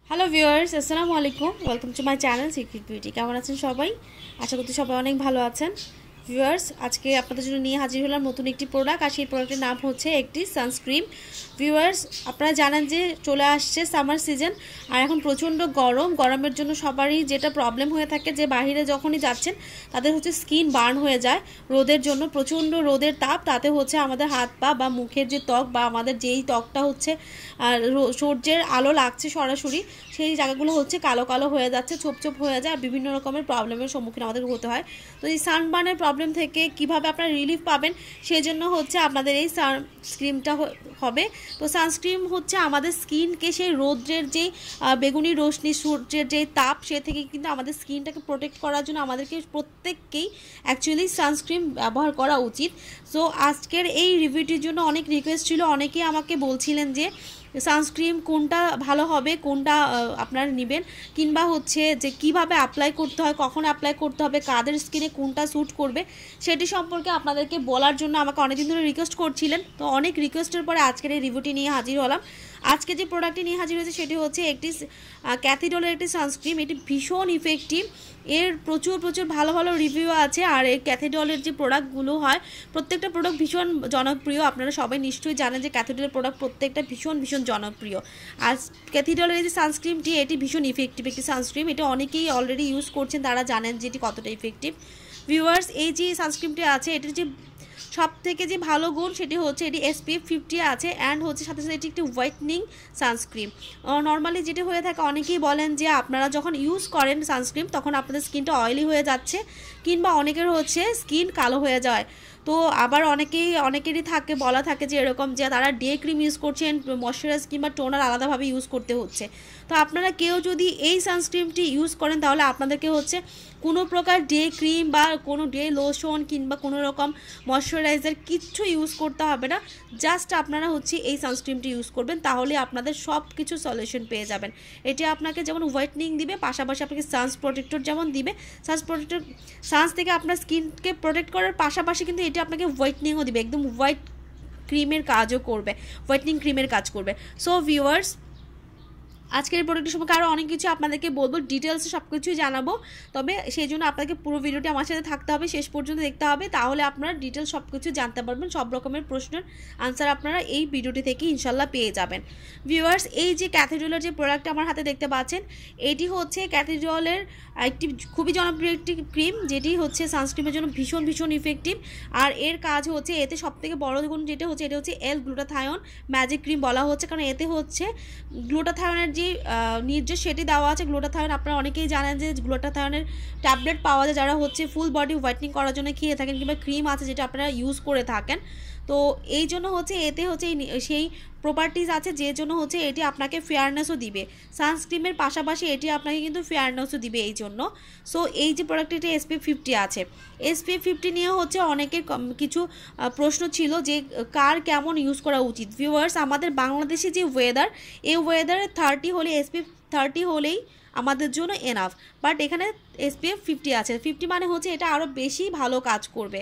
Hello viewers, আসসালামু আলাইকুম। Welcome to my channel secret beauty. কেমন আছেন সবাই? আশা করছি সবাই অনেক ভালো আছেন। ভিউয়ার্স, আজকে আপনাদের জন্য নিয়ে হাজির হলাম নতুন একটি প্রোডাক্ট, আর সেই প্রোডাক্টের নাম হচ্ছে একটি সানস্ক্রিন। ভিউয়ার্স, আপনারা জানেন যে চলে আসছে সামার সিজন, আর এখন প্রচণ্ড গরমের জন্য সবারই যেটা প্রবলেম হয়ে থাকে যে বাইরে যখনই যাচ্ছেন তাদের হচ্ছে স্কিন বার্ন হয়ে যায় রোদের জন্য। প্রচণ্ড রোদের তাপ, তাতে হচ্ছে আমাদের হাত পা বা মুখের যে ত্বক বা আমাদের যেই ত্বকটা হচ্ছে সূর্যের আলো লাগছে সরাসরি, সেই জায়গাগুলো হচ্ছে কালো কালো হয়ে যাচ্ছে, ছোপ ছোপ হয়ে যায়, বিভিন্ন রকমের প্রবলেমের সম্মুখীন আমাদের হতে হয়। তো এই সানবার্নের প্রবলেম থেকে কিভাবে আপনারা রিলিফ পাবেন, সেই জন্য হচ্ছে আপনাদের এই সানস্ক্রিনটা হবে। তো সানস্ক্রিন হচ্ছে আমাদের স্কিনকে সেই রৌদ্রের যেই বেগুনি রশ্মি, সূর্যের যেই তাপ, সে থেকে কিন্তু আমাদের স্কিনটাকে প্রোটেক্ট করার জন্য আমাদেরকে প্রত্যেককেই অ্যাকচুয়ালি সানস্ক্রিন ব্যবহার করা উচিত। সো আজকের এই রিভিউটির জন্য অনেক রিকোয়েস্ট ছিল, অনেকেই আমাকে বলছিলেন যে সানস্ক্রিন কোনটা ভালো হবে, কোনটা আপনারা নেবেন, কিংবা হচ্ছে যে কিভাবে অ্যাপ্লাই করতে হয়, কখন অ্যাপ্লাই করতে হবে, কাদের স্কিনে কোনটা স্যুট করবে, সেটি সম্পর্কে আপনাদেরকে বলার জন্য আমাকে অনেকদিন ধরে রিকোয়েস্ট করছিলেন। তো অনেক রিকোয়েস্টের পরে আজকের এই রিভিউটি নিয়ে হাজির হলাম। আজকে যে প্রোডাক্টটি নিয়ে হাজির হয়েছে সেটি হচ্ছে একটি ক্যাথিডলের একটি সানস্ক্রিন। এটি ভীষণ ইফেক্টিভ, এর প্রচুর ভালো ভালো রিভিউ আছে। আর এই ক্যাথিডলের যে প্রোডাক্টগুলো হয়, প্রত্যেকটা প্রোডাক্ট ভীষণ জনপ্রিয়। আপনারা সবাই নিশ্চয়ই জানেন যে ক্যাথিডলের প্রোডাক্ট প্রত্যেকটা ভীষণ জনপ্রিয়। আর ক্যাথিডলের এই যে সানস্ক্রিনটি, এটি ভীষণ ইফেক্টিভ একটি সানস্ক্রিন। এটা অনেকেই অলরেডি ইউজ করছেন, তারা জানেন যে এটি কতটা ইফেক্টিভ। ভিউয়ার্স, এই যে সানস্ক্রিনটি আছে, এটির যে সব থেকে যে ভালো গুণ সেটি হচ্ছে এটি SPF 50 আছে, অ্যান্ড হচ্ছে সাথে সাথে এটি একটি হোয়াইটনিং সানস্ক্রিন। নর্মালি যেটি হয়ে থাকে, অনেকেই বলেন যে আপনারা যখন ইউজ করেন সানস্ক্রিন তখন আপনাদের স্কিনটা অয়েলি হয়ে যাচ্ছে, কিংবা অনেকের হচ্ছে স্কিন কালো হয়ে যায়। তো আবার অনেকেরই বলা থাকে যে এরকম যে তারা ডে ক্রিম ইউজ করছেন, ময়শ্চারাইজ কিংবা টোনার আলাদাভাবে ইউজ করতে হচ্ছে। তো আপনারা কেউ যদি এই সানস্ক্রিনটি ইউজ করেন, তাহলে আপনাদেরকে হচ্ছে কোনো প্রকার ডে ক্রিম বা কোনো ডে লোশন কিংবা কোনো রকম ময়শ্চারাইজার কিচ্ছু ইউজ করতে হবে না। জাস্ট আপনারা হচ্ছে এই সানস্ক্রিনটি ইউজ করবেন, তাহলে আপনাদের সব কিছু সলিউশন পেয়ে যাবেন। এটি আপনাকে যেমন হোয়াইটনিং দিবে, পাশাপাশি আপনাকে সানস প্রোটেক্টর যেমন দিবে, সানস থেকে আপনার স্কিনকে প্রোটেক্ট করার পাশাপাশি কিন্তু এটি আপনাকে হোয়াইটনিংও দিবে, একদম হোয়াইট ক্রিমের কাজও করবে, হোয়াইটনিং ক্রিমের কাজ করবে। সো ভিউয়ার্স, আজকের প্রোডাক্টের সম্পর্কে আরও অনেক কিছু আপনাদেরকে বলবো, ডিটেলসে সব কিছুই জানাবো। তবে সেই জন্য আপনাকে পুরো ভিডিওটি আমার সাথে থাকতে হবে, শেষ পর্যন্ত দেখতে হবে, তাহলে আপনারা ডিটেলস সব কিছু জানতে পারবেন। সব রকমের প্রশ্নের আনসার আপনারা এই ভিডিওটি থেকে ইনশাল্লাহ পেয়ে যাবেন। ভিউয়ার্স, এই যে ক্যাথিডলের যে প্রোডাক্টটা আমার হাতে দেখতে পাচ্ছেন, এটি হচ্ছে ক্যাথিডলের একটি খুবই জনপ্রিয় একটি ক্রিম, যেটি হচ্ছে সানস্ক্রিনের জন্য ভীষণ ইফেক্টিভ। আর এর কাজ হচ্ছে, এতে সবথেকে বড় গুণ যেটা হচ্ছে, এটা হচ্ছে L-গ্লুটাথায়ন ম্যাজিক ক্রিম বলা হচ্ছে, কারণ এতে হচ্ছে গ্লুটাথায়নের যে নির্দেশ সেটি দেওয়া আছে। গ্লুটাথায়ন আপনারা অনেকেই জানেন যে গ্লুটাথায়নের ট্যাবলেট পাওয়া যায়, যারা হচ্ছে ফুল বডি হোয়াইটনিং করার জন্য খেয়ে থাকেন, কিংবা ক্রিম আছে যেটা আপনারা ইউজ করে থাকেন। তো এই জন্য হচ্ছে এতে হচ্ছে সেই প্রপার্টিজ আছে, যে জন্য হচ্ছে এটি আপনাকে ফেয়ারনেসও দিবে। সানস্ক্রিনের পাশাপাশি এটি আপনাকে কিন্তু ফেয়ারনেসও দিবে এই জন্য। সো এই যে প্রোডাক্টটি SPF 50 আছে, SPF 50 নিয়ে হচ্ছে অনেকের কিছু প্রশ্ন ছিল যে কার কেমন ইউজ করা উচিত। ভিউয়ার্স, আমাদের বাংলাদেশে যে ওয়েদার, এই ওয়েদারে 30 হলে SPF 30 হলেই আমাদের জন্য এনাফ। বাট এখানে SPF 50 আছে, 50 মানে হচ্ছে এটা আরও বেশি ভালো কাজ করবে।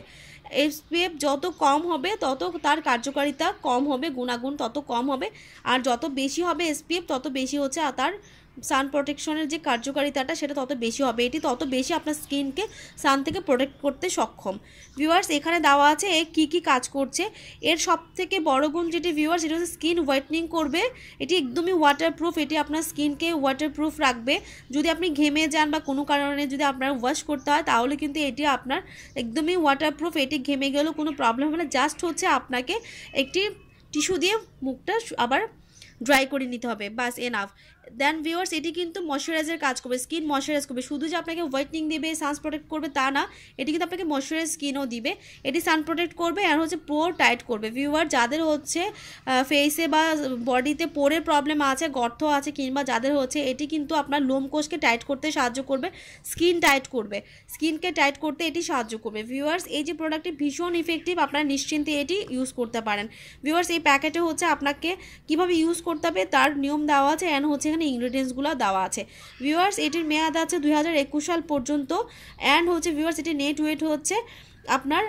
SPF যত কম হবে তত তার কার্যকারিতা কম হবে, গুণাগুণ তত কম হবে। আর যত বেশি হবে SPF, তত বেশি হচ্ছে তার সান প্রোটেকশনের যে কার্যকারিতাটা সেটা তত বেশি হবে। এটি তত বেশি আপনার স্কিনকে সান থেকে প্রোটেক্ট করতে সক্ষম। ভিউয়ার্স, এখানে দেওয়া আছে কী কী কাজ করছে। এর সব থেকে বড় গুণ যেটি ভিউয়ার্স, এটা হচ্ছে স্কিন হোয়াইটনিং করবে। এটি একদমই ওয়াটারপ্রুফ, এটি আপনার স্কিনকে ওয়াটারপ্রুফ রাখবে। যদি আপনি ঘেমে যান বা কোনো কারণে যদি আপনার ওয়াশ করতে হয়, তাহলে কিন্তু এটি আপনার একদমই ওয়াটারপ্রুফ, এটি ঘেমে গেলেও কোনো প্রবলেম হবে না। জাস্ট হচ্ছে আপনাকে একটি টিস্যু দিয়ে মুখটা আবার ড্রাই করে নিতে হবে, বাস এনাফ। দেন ভিউয়ার্স, এটি কিন্তু ময়শ্চারাইজার কাজ করবে, স্কিন ময়শ্চারাইজ করবে। শুধু যে আপনাকে হোয়াইটনিং দিবে, সানস প্রোটেক্ট করবে তা না, এটি কিন্তু আপনাকে ময়শ্চারাইজ স্কিনও দিবে। এটি সান প্রোটেক্ট করবে আর হচ্ছে পোর টাইট করবে। ভিউয়ার, যাদের হচ্ছে ফেসে বা বডিতে পোরের প্রবলেম আছে, গর্ত আছে, কিংবা যাদের হচ্ছে, এটি কিন্তু আপনার লোমকোষকে টাইট করতে সাহায্য করবে, স্কিন টাইট করবে, স্কিনকে টাইট করতে এটি সাহায্য করবে। ভিউয়ার্স, এই যে প্রোডাক্টটি ভীষণ ইফেক্টিভ, আপনারা নিশ্চিন্তে এটি ইউজ করতে পারেন। ভিউয়ার্স, এই প্যাকেটে হচ্ছে আপনাকে কীভাবে ইউজ করতে হবে তার নিয়ম দেওয়া আছে, অ্যান্ড হচ্ছে এখানে ইনগ্রিডিয়েন্টসগুলো দেওয়া আছে। ভিউয়ার্স, এটির মেয়াদ আছে 2021 সাল পর্যন্ত, অ্যান্ড হচ্ছে ভিউয়ার্স, এটি নেট ওয়েট হচ্ছে আপনার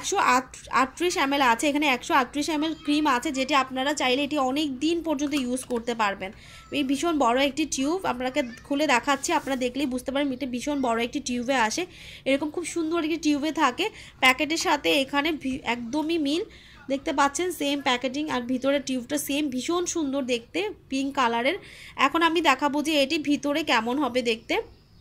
138 ml আছে, এখানে 138 ml ক্রিম আছে, যেটি আপনারা চাইলে এটি অনেক দিন পর্যন্ত ইউজ করতে পারবেন। এই ভীষণ বড় একটি টিউব আপনাকে খুলে দেখাচ্ছি, আপনারা দেখলেই বুঝতে পারেন এটা ভীষণ বড় একটি টিউবে আসে, এরকম খুব সুন্দর একটি টিউবে থাকে। প্যাকেটের সাথে এখানে একদমই মিল, দেখতে পাচ্ছেন সেম প্যাকেজিং, আর ভিতরে টিউবটা সেম, ভীষণ সুন্দর দেখতে, পিঙ্ক কালারের। এখন আমি দেখাবো যে এটি ভিতরে কেমন হবে দেখতে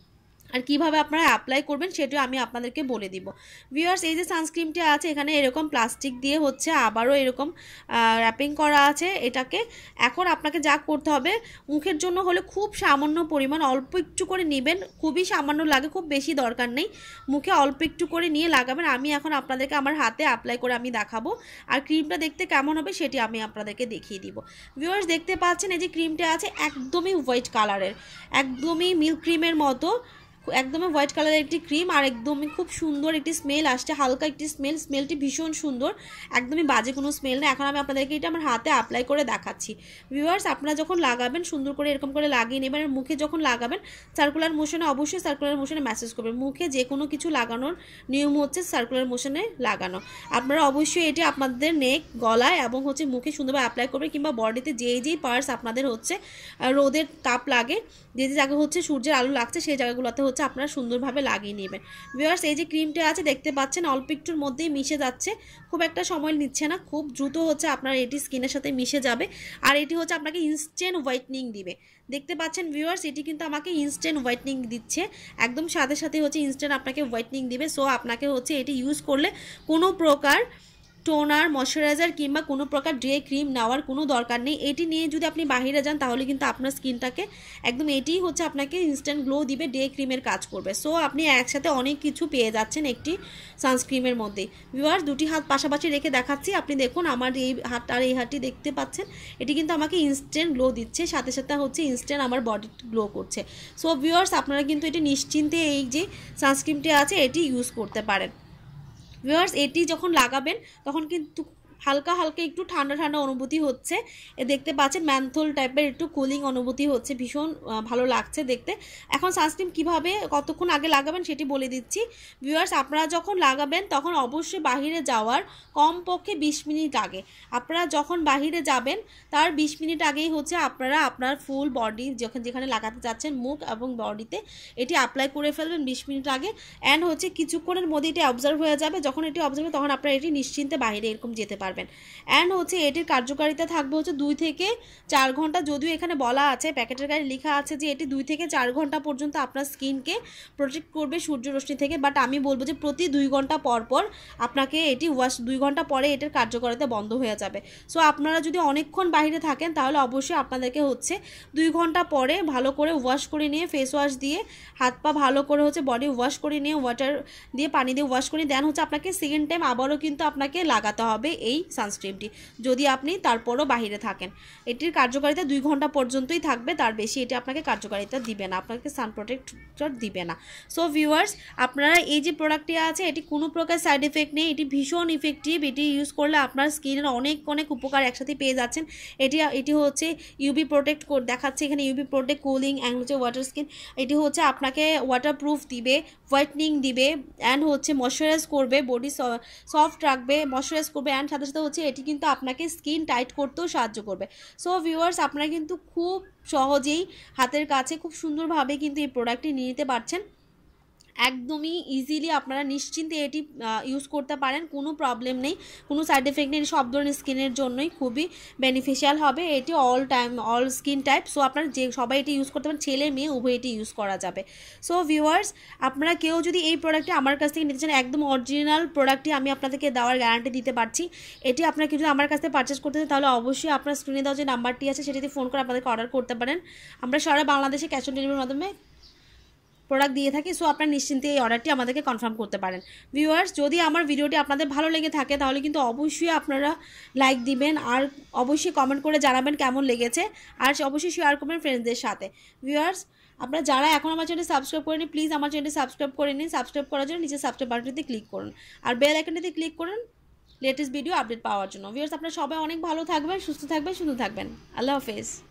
আর কিভাবে আপনারা অ্যাপ্লাই করবেন সেটাও আমি আপনাদেরকে বলে দিব। ভিউয়ার্স, এই যে সানস্ক্রিনটি আছে এখানে এরকম প্লাস্টিক দিয়ে হচ্ছে আবারও এরকম র্যাপিং করা আছে এটাকে। এখন আপনাকে যা করতে হবে, মুখের জন্য হলে খুব সামান্য পরিমাণ অল্প একটু করে নেবেন, খুবই সামান্য লাগে, খুব বেশি দরকার নেই, মুখে অল্প একটু করে নিয়ে লাগাবেন। আমি এখন আপনাদেরকে আমার হাতে অ্যাপ্লাই করে আমি দেখাবো, আর ক্রিমটা দেখতে কেমন হবে সেটি আমি আপনাদেরকে দেখিয়ে দিব। ভিউয়ার্স, দেখতে পাচ্ছেন এই যে ক্রিমটা আছে একদমই হোয়াইট কালারের, একদমই মিল্ক ক্রিমের মতো, একদমই হোয়াইট কালারের একটি ক্রিম, আর একদমই খুব সুন্দর একটি স্মেল আসছে, হালকা একটি স্মেলটি ভীষণ সুন্দর, একদমই বাজে কোনো স্মেল না। এখন আমি আপনাদেরকে এটা আমার হাতে অ্যাপ্লাই করে দেখাচ্ছি। ভিউয়ার্স, আপনারা যখন লাগাবেন সুন্দর করে এরকম করে লাগিয়ে নেবেন, মুখে যখন লাগাবেন সার্কুলার মোশনে, অবশ্যই সার্কুলার মোশনে ম্যাসেজ করবেন। মুখে যে কোনো কিছু লাগানোর নিয়ম হচ্ছে সার্কুলার মোশনে লাগানো। আপনারা অবশ্যই এটি আপনাদের নেক, গলায় এবং হচ্ছে মুখে সুন্দরভাবে অ্যাপ্লাই করবেন, কিংবা বডিতে যেই পার্টস আপনাদের হচ্ছে রোদের তাপ লাগে, যে জায়গা হচ্ছে সূর্যের আলো লাগছে সেই জায়গাগুলোতে হচ্ছে আপনারা সুন্দরভাবে লাগিয়ে নেবেন। ভিউয়ার্স, এই যে ক্রিমটা আছে দেখতে পাচ্ছেন অল্প একটুর মধ্যেই মিশে যাচ্ছে, খুব একটা সময় নিচ্ছে না, খুব দ্রুত হচ্ছে আপনার এটি স্কিনের সাথে মিশে যাবে, আর এটি হচ্ছে আপনাকে ইনস্ট্যান্ট হোয়াইটনিং দিবে। দেখতে পাচ্ছেন ভিউয়ার্স, এটি কিন্তু আমাকে ইনস্ট্যান্ট হোয়াইটনিং দিচ্ছে, একদম সাথে সাথে হচ্ছে ইনস্ট্যান্ট আপনাকে হোয়াইটনিং দিবে। সো আপনাকে হচ্ছে এটি ইউজ করলে কোনো প্রকার টোনার, ময়শ্চারাইজার কিংবা কোনো প্রকার ডে ক্রিম নেওয়ার কোনো দরকার নেই। এটি নিয়ে যদি আপনি বাইরে যান তাহলে কিন্তু আপনার স্কিনটাকে একদম এটিই হচ্ছে আপনাকে ইনস্ট্যান্ট গ্লো দিবে, ডে ক্রিমের কাজ করবে। সো আপনি একসাথে অনেক কিছু পেয়ে যাচ্ছেন একটি সানস্ক্রিমের মধ্যে। ভিউয়ার্স, দুটি হাত পাশাপাশি রেখে দেখাচ্ছি, আপনি দেখুন আমার এই হাত আর এই হাতটি দেখতে পাচ্ছেন, এটি কিন্তু আমাকে ইনস্ট্যান্ট গ্লো দিচ্ছে, সাথে সাথে হচ্ছে ইনস্ট্যান্ট আমার বডি গ্লো করছে। সো ভিউয়ার্স, আপনারা কিন্তু এটি নিশ্চিন্তে এই যে সানস্ক্রিনটি আছে এটি ইউজ করতে পারেন। ভিউয়ার্স, এটি যখন লাগাবেন তখন কিন্তু হালকা হালকা একটু ঠান্ডা ঠান্ডা অনুভূতি হচ্ছে, দেখতে পাচ্ছেন ম্যান্থল টাইপের একটু কুলিং অনুভূতি হচ্ছে, ভীষণ ভালো লাগছে দেখতে। এখন সানস্ক্রিন কিভাবে কতক্ষণ আগে লাগাবেন সেটি বলে দিচ্ছি। ভিউয়ার্স, আপনারা যখন লাগাবেন তখন অবশ্যই বাহিরে যাওয়ার কমপক্ষে 20 মিনিট আগে, আপনারা যখন বাহিরে যাবেন তার 20 মিনিট আগেই হচ্ছে আপনারা আপনার ফুল বডি যেখানে লাগাতে যাচ্ছেন মুখ এবং বডিতে এটি অ্যাপ্লাই করে ফেলবেন 20 মিনিট আগে। অ্যান্ড হচ্ছে কিছুক্ষণের মধ্যে এটি অবজার্ভ হয়ে যাবে, যখন এটি অবজার্ভ হবে তখন আপনারা এটি নিশ্চিন্তে বাইরে এরকম যেতে পারবেন। অ্যান্ড হচ্ছে এটির কার্যকারিতা থাকবে হচ্ছে 2 থেকে 4 ঘন্টা, যদিও এখানে বলা আছে প্যাকেটের গায়ে লেখা আছে যে এটি 2 থেকে 4 ঘন্টা পর্যন্ত আপনার স্কিনকে প্রোটেক্ট করবে সূর্যরশ্মি থেকে, বাট আমি বলবো যে প্রতি 2 ঘন্টা পর পর আপনাকে এটি ওয়াশ, 2 ঘন্টা পরে এটির কার্যকারিতা বন্ধ হয়ে যাবে। সো আপনারা যদি অনেকক্ষণ বাইরে থাকেন তাহলে অবশ্যই আপনাদেরকে হচ্ছে 2 ঘন্টা পরে ভালো করে ওয়াশ করে নিয়ে, ফেস ওয়াশ দিয়ে হাত পা ভালো করে হচ্ছে বডি ওয়াশ করে নিয়ে, ওয়াটার দিয়ে পানি দিয়ে ওয়াশ করে দেন হচ্ছে আপনাকে সেকেন্ড টাইম আবারও কিন্তু আপনাকে লাগাতে হবে এই সানস্ক্রিনটি, যদি আপনি তারপরও বাহিরে থাকেন। এটির কার্যকারিতা 2 ঘন্টা পর্যন্তই থাকবে, তার বেশি এটি আপনাকে কার্যকারিতা দিবে না, আপনাকে সান প্রোটেক্টর দিবে না। সো ভিউয়ার্স, আপনারা এই যে প্রোডাক্টটি আছে এটি কোনো প্রকার সাইড এফেক্ট নেই, এটি ভীষণ ইফেক্টিভ, এটি ইউজ করলে আপনার স্কিনের অনেক অনেক উপকার একসাথে পেয়ে যাচ্ছেন। এটি হচ্ছে ইউভি প্রোটেক্ট দেখাচ্ছে এখানে, ইউভি প্রোটেক্ট, কুলিং অ্যান্ড হচ্ছে ওয়াটার স্কিন, এটি হচ্ছে আপনাকে ওয়াটারপ্রুফ দিবে, হোয়াইটনিং দিবে, অ্যান্ড হচ্ছে ময়শ্চারাইজ করবে, বডি সফট রাখবে, ময়শ্চারাইজ করবে, অ্যান্ড সাথে সাথে হচ্ছে এটি কিন্তু আপনাকে স্কিন টাইট করতেও সাহায্য করবে। সো ভিউয়ার্স, আপনারা কিন্তু খুব সহজেই হাতের কাছে খুব সুন্দরভাবে কিন্তু এই প্রোডাক্টটি নিয়ে নিতে পারছেন, একদমই ইজিলি আপনারা নিশ্চিন্তে এটি ইউজ করতে পারেন, কোনো প্রবলেম নেই, কোনো সাইড এফেক্ট নেই, সব ধরনের স্কিনের জন্যই খুবই বেনিফিশিয়াল হবে এটি, all time all skin type. So আপনারা যে সবাই এটি ইউজ করতে পারেন, ছেলে মেয়ে উভয় এটি ইউজ করা যাবে। সো ভিউয়ার্স, আপনারা কেউ যদি এই প্রোডাক্টটি আমার কাছ থেকে নিতে চান, একদম অরিজিনাল প্রোডাক্টটি আমি আপনাদেরকে দেওয়ার গ্যারান্টি দিতে পারছি। এটি আপনারা যদি আমার কাছ থেকে পারচেস করতে চান তাহলে অবশ্যই আপনার স্ক্রিনে দেওয়া যে নাম্বারটি আছে সেটিতে ফোন করে আপনাদেরকে অর্ডার করতে পারেন। আমরা সারা বাংলাদেশে ক্যাশ অন ডেলিভারির মাধ্যমে প্রোডাক্ট দিয়ে থাকি। সো আপনারা নিশ্চিন্তে এই অর্ডারটি আমাদেরকে কনফার্ম করতে পারেন। ভিউয়ার্স, যদি আমার ভিডিওটি আপনাদের ভালো লেগে থাকে তাহলে কিন্তু অবশ্যই আপনারা লাইক দিবেন, আর অবশ্যই কমেন্ট করে জানাবেন কেমন লেগেছে, আর অবশ্যই শেয়ার করবেন ফ্রেন্ডসদের সাথে। ভিউয়ার্স, আপনারা যারা এখন আমার চ্যানেল সাবস্ক্রাইব করেনি প্লিজ আমার চ্যানেলটি সাবস্ক্রাইব করে নিন। সাবস্ক্রাইব করার জন্য নিচে সাবস্ক্রাইব বাটনটিতে ক্লিক করুন, আর বেল আইকনটিতে ক্লিক করুন লেটেস্ট ভিডিও আপডেট পাওয়ার জন্য। ভিউয়ার্স, আপনারা সবাই অনেক ভালো থাকবেন, সুস্থ থাকবেন, সুন্দর থাকবেন। আল্লাহ হাফেজ।